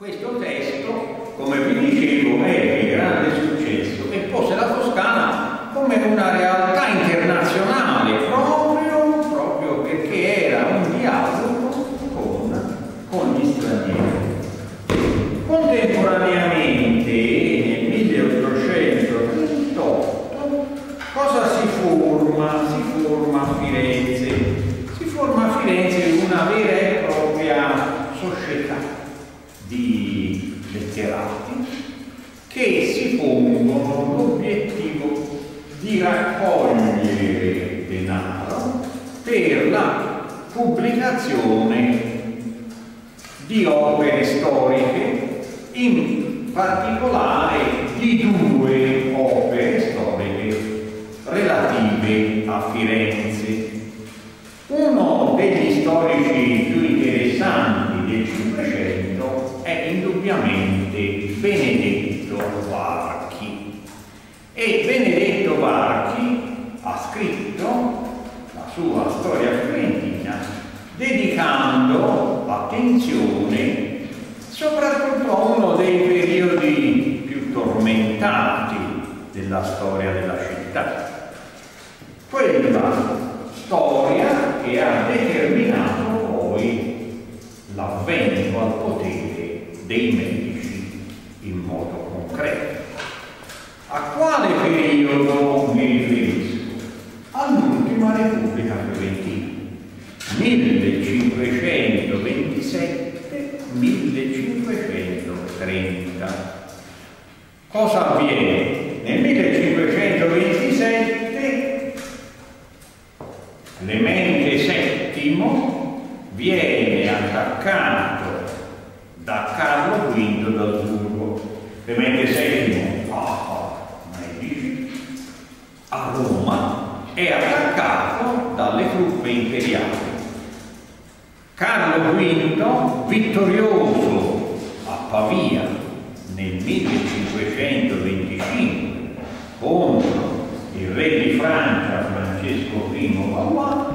Questo testo, come vi dicevo, è di grande successo e pose la Toscana come una realtà internazionale proprio perché era un dialogo con gli stranieri. Contemporaneamente, nel 1838, cosa si forma? Si forma a Firenze. Si forma a Firenze una vera e propria società di letterati che si pongono l'obiettivo di raccogliere denaro per la pubblicazione di opere storiche, in particolare di due opere storiche relative a Firenze. Uno degli storici più interessanti del Cinquecento è indubbiamente Benedetto Varchi. E Benedetto Varchi ha scritto la sua storia fiorentina dedicando attenzione soprattutto a uno dei periodi più tormentati della storia della città. Quella storia che ha determinato poi l'avvento al potere dei Medici in modo concreto. A quale periodo mi riferisco? All'ultima Repubblica Fiorentina, 1527-1530. Cosa avviene? Nel 1527 Clemente VII viene attaccato da Carlo V d'Asburgo. Clemente VII, Medici, a Roma è attaccato dalle truppe imperiali. Carlo V, vittorioso a Pavia nel 1525 contro il re di Francia Francesco I Valois,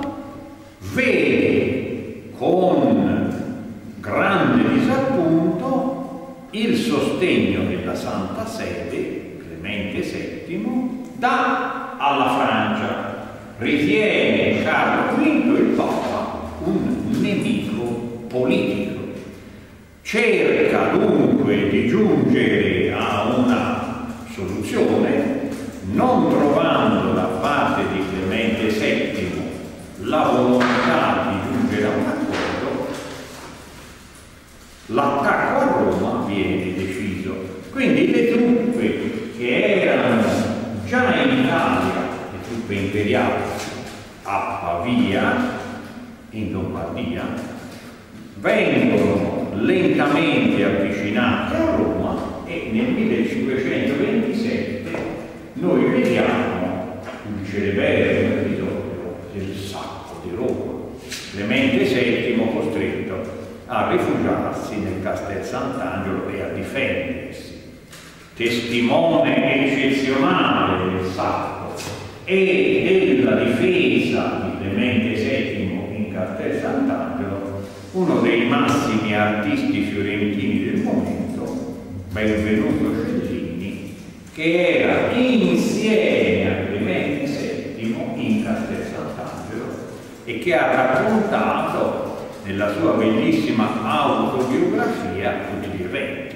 vede con grande disappunto il sostegno della Santa Sede, Clemente VII, dà alla Francia. Ritiene Carlo V il Papa un nemico politico. Cerca dunque di giungere a una soluzione, non trovando da parte di Clemente VII la volontà di giungere a un accordo, l'attacco a Roma viene deciso. Quindi le truppe che erano già in Italia, le truppe imperiali, a Pavia, in Lombardia, vengono lentamente avvicinate a Roma e nel 1527 noi vediamo il celeberrimo episodio del sacco di Roma. Clemente VII costretto a rifugiarsi nel Castel Sant'Angelo e a difendersi. Testimone eccezionale del sacco e della difesa di Clemente VII in Castel Sant'Angelo, uno dei massimi artisti fiorentini del momento, Benvenuto Cellini, che era insieme a Clemente VII in Castel Sant'Angelo e che ha raccontato nella sua bellissima autobiografia tutti gli eventi.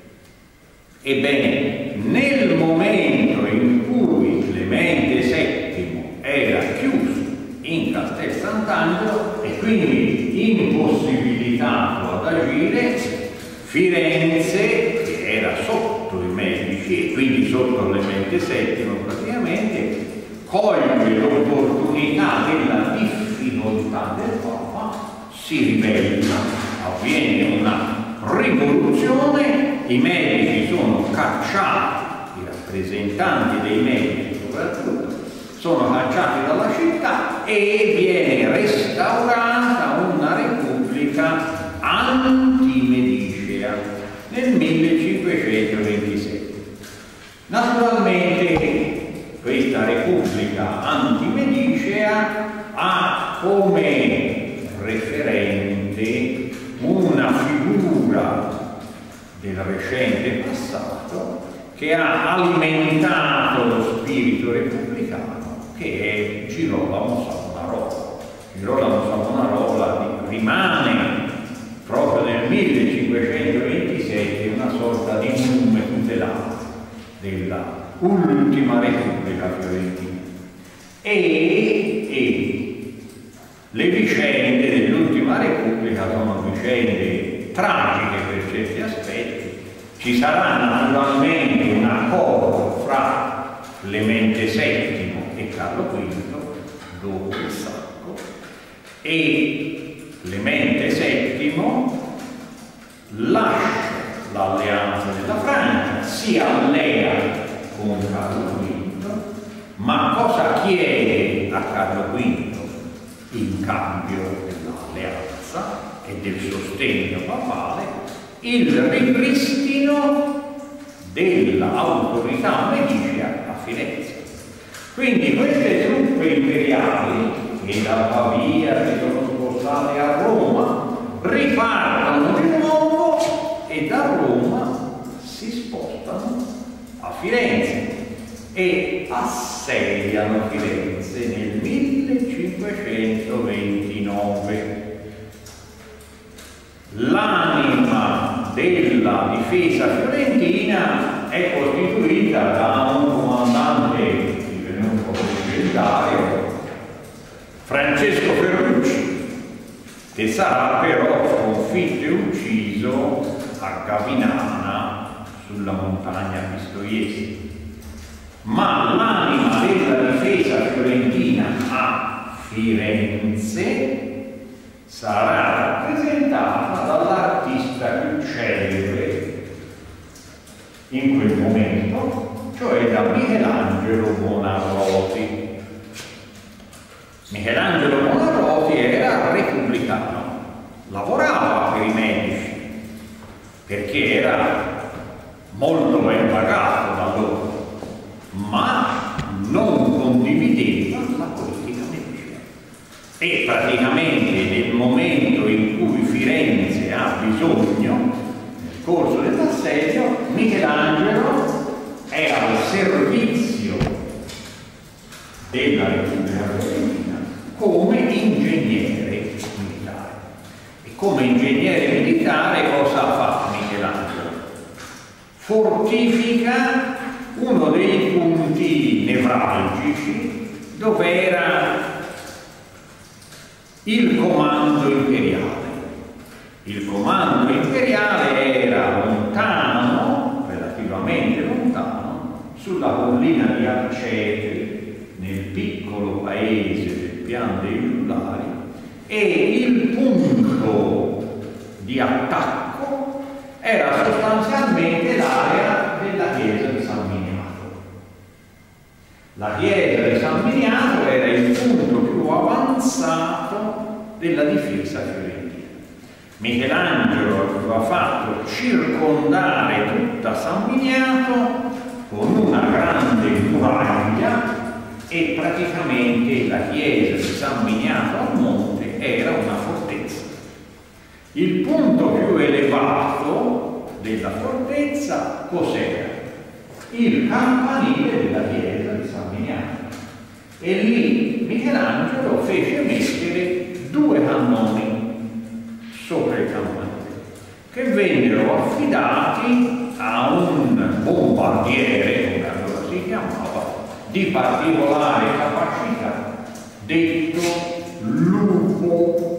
Ebbene, nel momento in cui Clemente VII era chiuso in Castel Sant'Angelo e quindi impossibilitato ad agire, Firenze, che era sotto i Medici e quindi sotto Clemente VII praticamente, coglie l'opportunità della difficoltà del Papa, si ribella, avviene una rivoluzione, i Medici sono cacciati, i rappresentanti dei Medici soprattutto, sono cacciati dalla città e viene restaurata una repubblica antimedicea nel 1527. Naturalmente questa repubblica antimedicea ha come referente una figura del recente passato che ha alimentato lo spirito repubblicano, che è Girolamo Savonarola. Girolamo Savonarola rimane proprio nel 1527 una sorta di nume tutelato della ultima Repubblica fiorentina. E le vicende dell'ultima Repubblica sono vicende tragiche per certi aspetti. Ci sarà naturalmente un accordo fra Clemente VII e Carlo V dopo il sacco, e Clemente VII lascia l'alleanza della Francia, si allea con Carlo V, ma cosa chiede a Carlo V in cambio dell'alleanza e del sostegno papale? Il ripristino dell'autorità medicia a Firenze. Quindi queste truppe imperiali che da Pavia si sono spostate a Roma ripartono di nuovo e da Roma si spostano a Firenze e assediano Firenze nel 1529. L'anima della difesa fiorentina è costituita da un comandante divenuto leggendario, Francesco Ferrucci, che sarà però sconfitto e ucciso a Gavinana sulla montagna Pistoiese. Ma l'anima della difesa fiorentina a Firenze sarà rappresentata dall'artista più celebre in quel momento, cioè da Michelangelo Buonarroti. Michelangelo Buonarroti era repubblicano, lavorava per i medici perché era molto ben pagato da loro, ma non condivideva la politica medica. E praticamente nel momento in cui Firenze ha bisogno, nel corso dell'assedio, Michelangelo è al servizio della Repubblica Fiorentina come ingegnere militare. E come ingegnere militare cosa fa Michelangelo? Fortifica uno dei punti nevralgici dove era il comando imperiale. Il comando imperiale era lontano, relativamente lontano, sulla collina di Arcetri, nel piccolo paese del Pian dei Giullari, e il punto di attacco era sostanzialmente l'area della chiesa di San Miniato. La chiesa di San Miniato era il punto più avanzato della difesa fiorentina. Michelangelo aveva fatto circondare tutta San Miniato con una grande muraglia e praticamente la chiesa di San Miniato al monte era una fortezza. Il punto più elevato della fortezza cos'era? Il campanile della chiesa di San Miniato. E lì Michelangelo fece mettere 2 cannoni sopra il campanile, che vennero affidati a un bombardiere, come allora si chiamava, di particolare capacità, detto Lupo.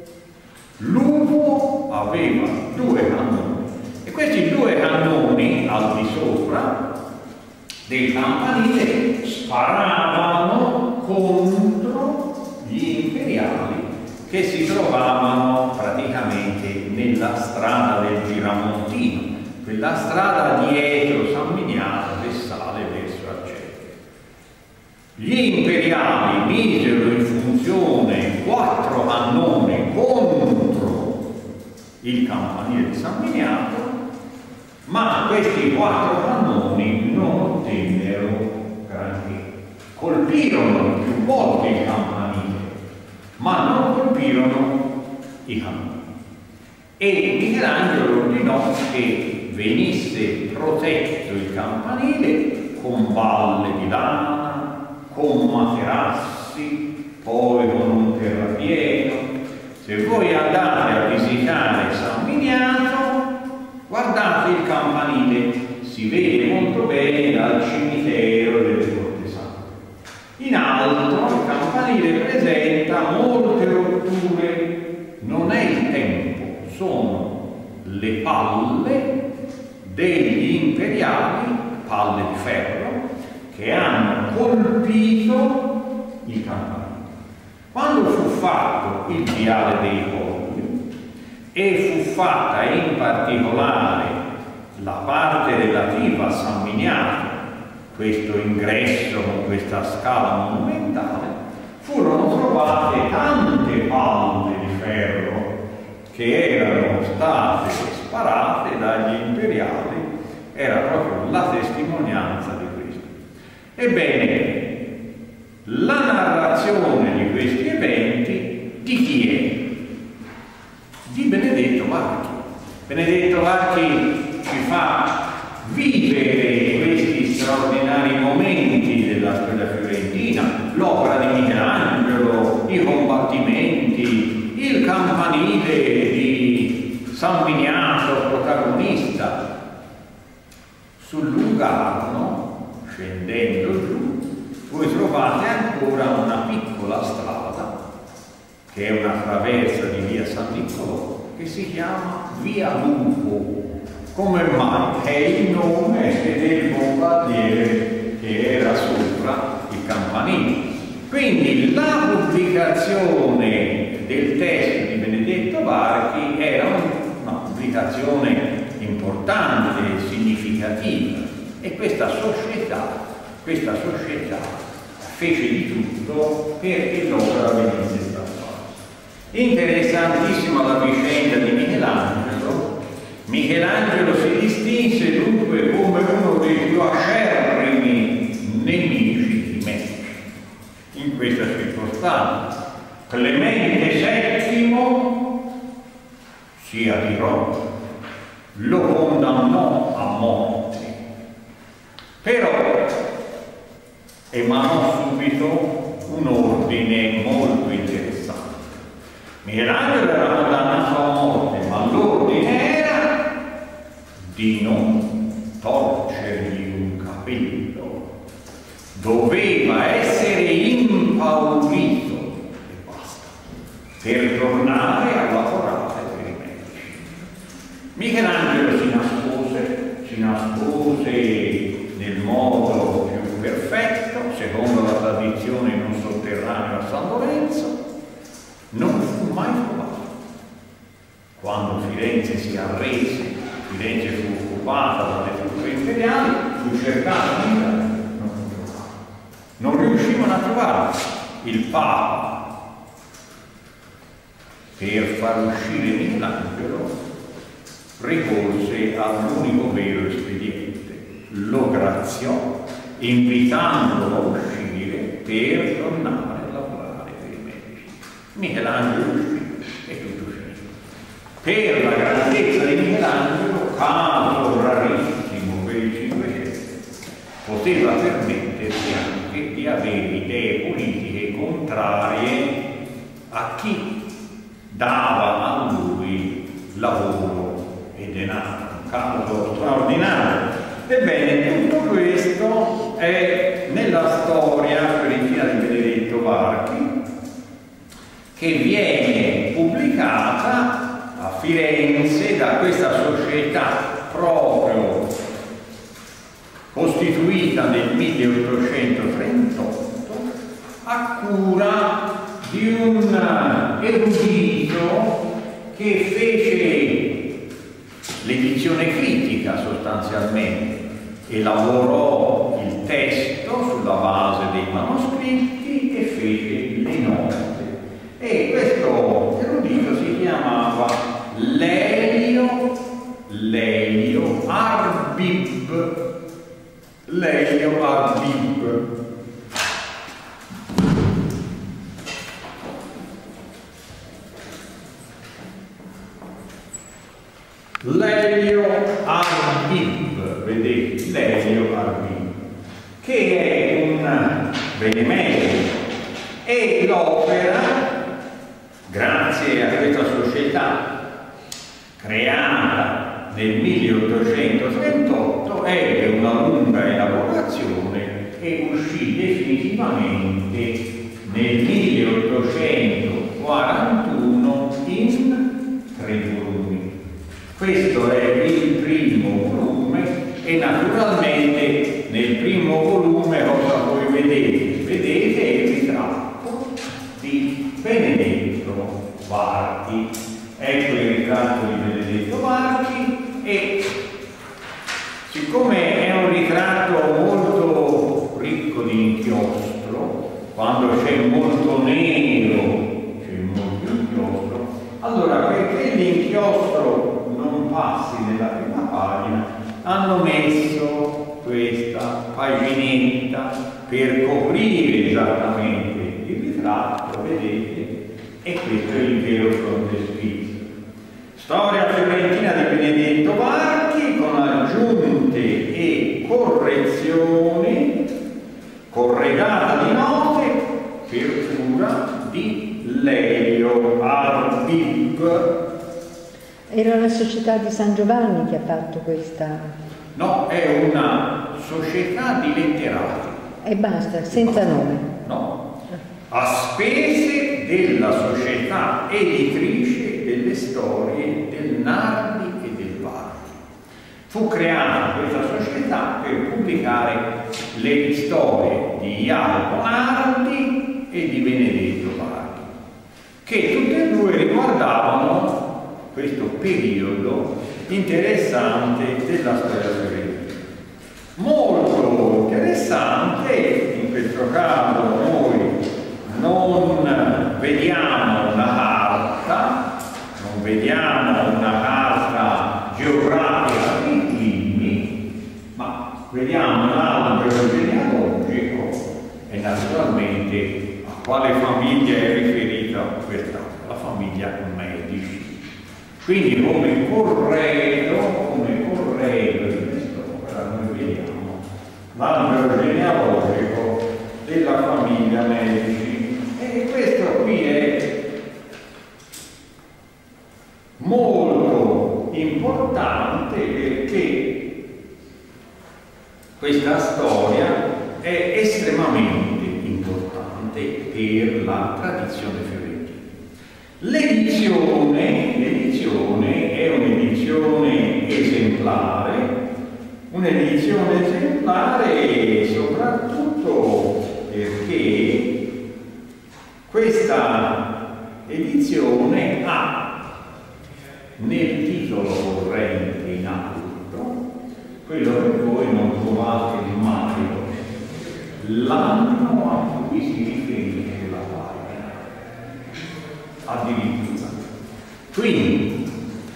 Lupo aveva 2 cannoni e questi 2 cannoni al di sopra del campanile sparavano contro gli imperiali che si trovavano praticamente nella strada del Giramontino, quella strada dietro San Miniato che sale verso Arcetri. Gli imperiali misero in funzione 4 cannoni contro il campanile di San Miniato, ma questi 4 cannoni non ottennero granché. Colpirono più volte il campanile, ma non colpirono i cannoni. E Michelangelo ordinò che venisse protetto il campanile con balle di lana, con materassi, poi con un terrapieno. Se voi andate a visitare San Miniato, guardate il campanile, si vede molto bene dal cimitero delle Porte Sante. In alto il campanile presenta molte rotture, non è il tempo, sono le palle degli imperiali, palle di ferro, che hanno colpito il campanile. Quando fu fatto il viale dei Colli e fu fatta in particolare la parte relativa a San Miniato, questo ingresso con questa scala monumentale, furono trovate tante palle di ferro che erano state sparate dagli imperiali, era proprio la testimonianza di questo. Ebbene, la narrazione di questi eventi di chi è? Di Benedetto Varchi. Benedetto Varchi ci fa vivere questi straordinari momenti della storia fiorentina, l'opera di Michelangelo, i combattimenti, il campanile di San Miniato protagonista. Sul Lungarno, scendendo giù, voi trovate ancora una piccola strada, che è una traversa di via San Niccolò, che si chiama Via Lupo. Come mai? È il nome del bombardiere che era sopra il campanile. Quindi la pubblicazione del testo di Benedetto Varchi era una pubblicazione importante, significativa, e questa società fece di tutto perché l'opera venisse stampata. Interessantissima la vicenda di Michelangelo. Michelangelo si distinse dunque come uno dei più acerrimi nemici di Medici. In questa circostanza, Clemente VII, sia di Roma, lo condannò a morte, però emanò subito un ordine molto interessante. Michelangelo era condannato a morte, ma l'ordine era di non torcergli un capello. Doveva essere impaurito e basta, per tornare a lavorare per i Medici. Michelangelo si nascose nel modo più perfetto, secondo la tradizione in un sotterraneo a San Lorenzo, non fu mai trovato. Quando Firenze si arrese, Firenze fu occupata dalle truppe imperiali, fu cercato di andare, non fu trovato. Non riuscivano a trovarlo. Il Papa, per far uscire Michelangelo, ricorse all'unico vero espediente, lo graziò, invitandolo a uscire per tornare a lavorare per i Medici. Michelangelo uscì e tutto finito. Per la grandezza di Michelangelo, caso rarissimo per il Cinquecento, poteva permettersi anche di avere idee politiche contrarie a chi dava a lui lavoro e denaro, un caso straordinario. Ebbene, tutto questo è nella storia fiorentina di Benedetto Varchi, che viene pubblicata a Firenze da questa società proprio costituita nel 1838 a cura di un erudito che fece l'edizione critica sostanzialmente e lavorò il testo sulla base dei manoscritti e fece le note. E questo erudito si chiamava Lelio Arbib. Lelio Arbib. Lelio Arbib. che è un benemerito, e l'opera, grazie a questa società creata nel 1838, ebbe una lunga elaborazione e uscì definitivamente nel 1841 in 3 volumi. Questo è il primo volume e naturalmente nel primo volume cosa voi vedete? Vedete il ritratto di Benedetto Varchi. Ecco il ritratto di Benedetto Varchi e siccome è un ritratto molto ricco di inchiostro, quando c'è molto nero c'è molto inchiostro, allora perché l'inchiostro non passi nella prima pagina hanno messo questa paginetta per coprire esattamente il ritratto, vedete, e questo è l'intero frontespizio. Storia fiorentina di Benedetto Varchi con aggiunte e correzioni, corredata di note per cura di Lelio Arbib. Era la società di San Giovanni che ha fatto questa? No, è una società di letterati. E basta, senza nome? No, a spese della società editrice delle storie del Nardi e del Varchi. Fu creata questa società per pubblicare le storie di Jacopo Nardi e di Benedetto Varchi, che tutte e due riguardavano questo periodo interessante della storia fiorentina. Molto interessante, in questo caso noi non vediamo una carta, non vediamo una carta geografica di Plini, ma vediamo l'albero genealogico e naturalmente a quale famiglia è riferita questa, la famiglia Medici. Quindi come corredo di quest'opera noi vediamo l'albero genealogico della famiglia Medici. E questo qui è molto importante perché questa storia è estremamente importante per la tradizione fiorentina. L'edizione è un'edizione esemplare soprattutto perché questa edizione ha nel titolo corrente in alto quello che voi non trovate mai, l'anno a cui si riferisce la pagina, addirittura. Quindi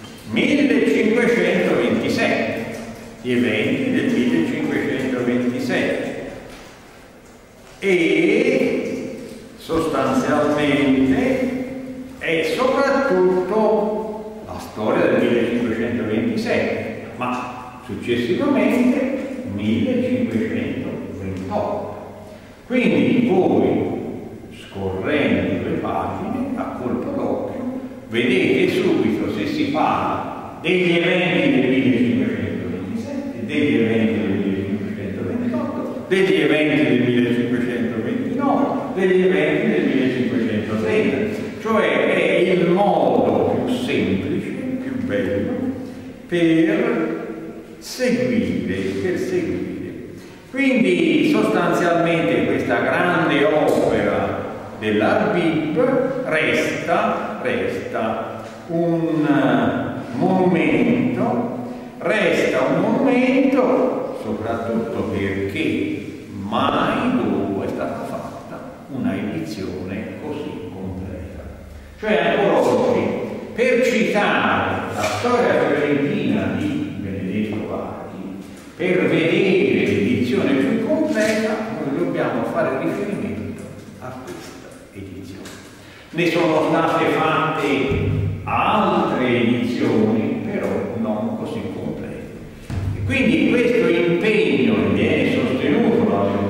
1527, gli eventi del 1527, e sostanzialmente è soprattutto la storia del 1527, ma successivamente 1528. Quindi voi, scorrendo le pagine a colpo d'occhio, vedete subito se si parla degli eventi del 1527, degli eventi del 1528, degli eventi del 1529, degli eventi del 1530. Cioè è il modo più semplice, più bello, per seguire. Quindi sostanzialmente questa grande opera dell'Arbib resta un monumento soprattutto perché mai dopo è stata fatta una edizione così completa. Cioè ancora oggi, per citare la storia fiorentina di Benedetto Varchi, per vedere l'edizione più completa, noi dobbiamo fare riferimento a questa edizione. Ne sono state fatte altre edizioni, però non così complete. E quindi questo impegno viene sostenuto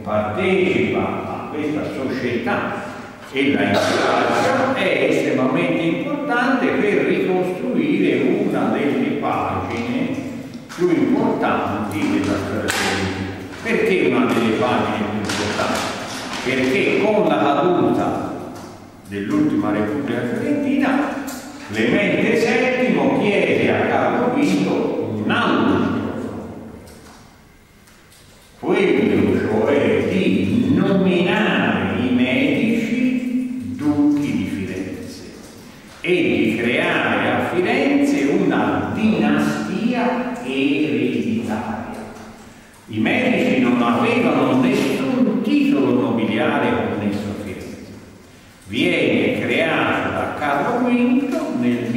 partecipa a questa società e la incoraggia, è estremamente importante per ricostruire una delle pagine più importanti della storia politica. Perché una delle pagine più importanti? Perché con la caduta dell'ultima Repubblica Fiorentina Clemente VII chiede a Carlo V un altro gioco, quello cioè di nominare i medici duchi di Firenze e di creare a Firenze una dinastia ereditaria. I medici non avevano nessun titolo nobiliare connesso a Firenze. Viene creato da Carlo V nel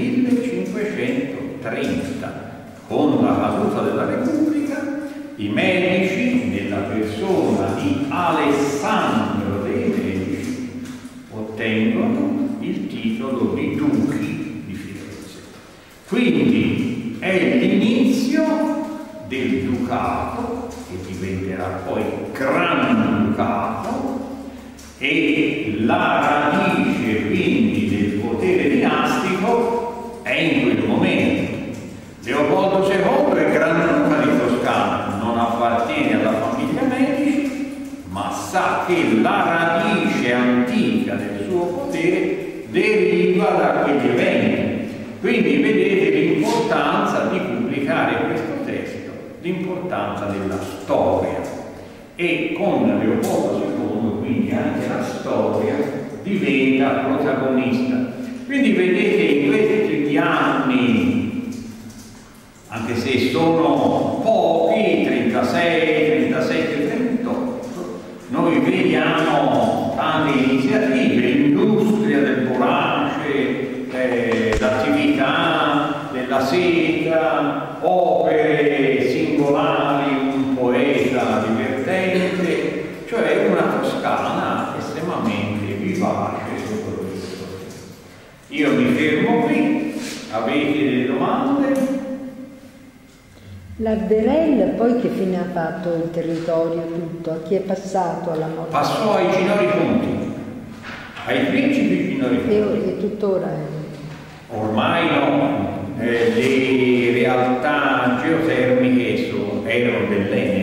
1530, con la caduta della Repubblica, i medici, nella persona di Alessandro dei Medici, ottengono il titolo di duchi di Firenze. Quindi è l'inizio del ducato, che diventerà poi Granducato, e la radice quindi del potere dinastico è in quel momento. Leopoldo II è Granduca di Toscana, non appartiene alla famiglia Medici, ma sa che la radice antica del suo potere deriva da quegli eventi. Quindi vedete l'importanza di pubblicare questo testo, l'importanza della storia. E con Leopoldo II quindi anche la storia diventa protagonista. Quindi vedete in questi anni, anche se sono pochi, 36, 37, 38, noi vediamo tante iniziative, l'industria del borace, l'attività della seta, opere singolari, un poeta divertente, cioè una Toscana estremamente vivace sotto questo. Io mi fermo qui, avete delle domande? L'Arderel poi che fine ha fatto il territorio tutto? A chi è passato alla morte? Passò ai Ginori Conti, ai principi Ginori Conti. E tuttora è... Ormai no, le realtà geotermiche erano dell'Enea.